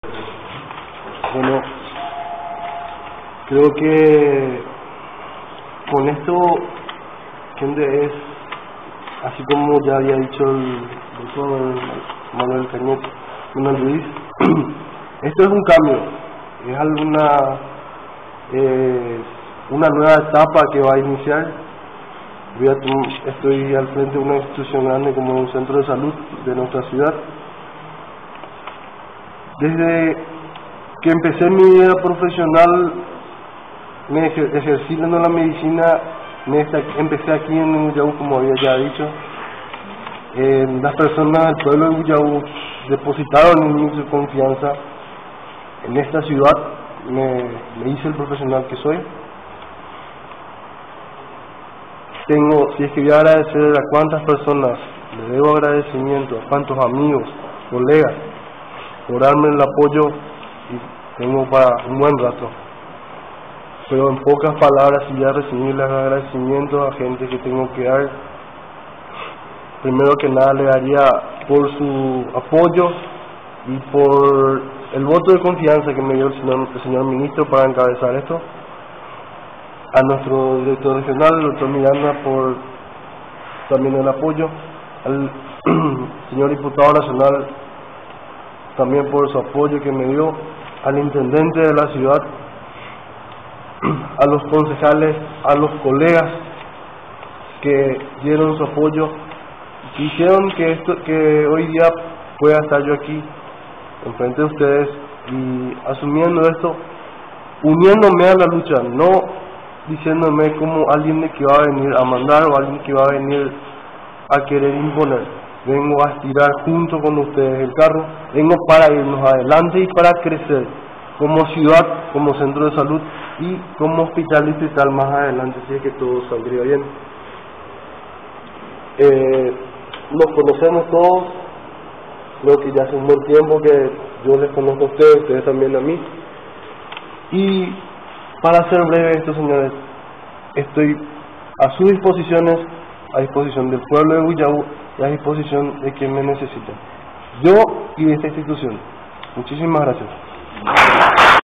Bueno, creo que con esto, gente, es, así como ya había dicho el doctor Manuel Cañete, Manuel Luis, esto es un cambio, es una nueva etapa que va a iniciar. Estoy al frente de una institución grande como un centro de salud de nuestra ciudad. Desde que empecé mi vida profesional, ejerciendo la medicina, empecé aquí en Buyaú, como había ya dicho. Las personas del pueblo de Buyaú depositaron en mí su confianza. En esta ciudad me hice el profesional que soy. Si es que voy a agradecer a cuántas personas le debo agradecimiento, a cuántos amigos, colegas, por darme el apoyo, y tengo para un buen rato. Pero en pocas palabras, si ya recibí los agradecimientos a gente que tengo que dar, primero que nada le daría por su apoyo y por el voto de confianza que me dio el señor ministro para encabezar esto, a nuestro director regional, el doctor Miranda, por también el apoyo, al señor diputado nacional también por su apoyo que me dio, al intendente de la ciudad, a los concejales, a los colegas que dieron su apoyo, que hicieron que hoy día pueda estar yo aquí enfrente de ustedes y asumiendo esto, uniéndome a la lucha, no diciéndome como alguien que va a venir a mandar o alguien que va a venir a querer imponer. Vengo a estirar junto con ustedes el carro, vengo para irnos adelante y para crecer como ciudad, como centro de salud y como hospital distrital más adelante, si es que todo saldría bien. Nos conocemos todos, creo que ya hace un buen tiempo que yo les conozco a ustedes también a mí. Y para ser breve esto, señores, estoy a sus disposiciones, a disposición del pueblo de Buyaú y a disposición de quien me necesite. Yo y de esta institución. Muchísimas gracias.